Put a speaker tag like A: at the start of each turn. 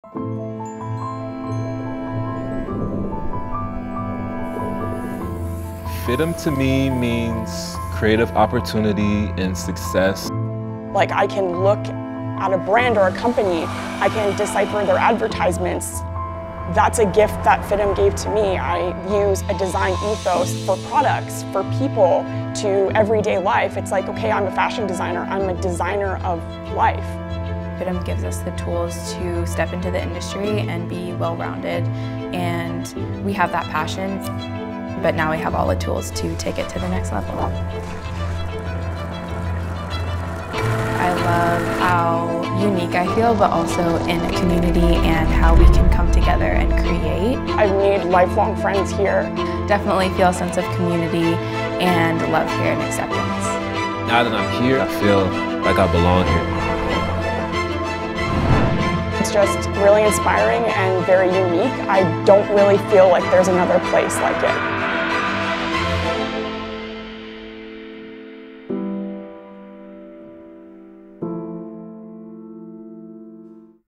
A: FIDM to me means creative opportunity and success.
B: Like, I can look at a brand or a company, I can decipher their advertisements. That's a gift that FIDM gave to me. I use a design ethos for products, for people, to everyday life. It's like, okay, I'm a fashion designer, I'm a designer of life.
C: FIDM gives us the tools to step into the industry and be well-rounded, and we have that passion, but now we have all the tools to take it to the next level. I love how unique I feel, but also in a community and how we can come together and create.
B: I've made lifelong friends here.
C: Definitely feel a sense of community and love here and acceptance.
A: Now that I'm here, I feel like I belong here.
B: It's just really inspiring and very unique. I don't really feel like there's another place like it.